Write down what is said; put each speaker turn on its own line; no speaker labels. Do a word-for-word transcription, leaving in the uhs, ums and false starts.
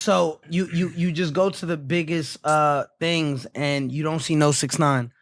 So you you you just go to the biggest uh things and you don't see no six nine.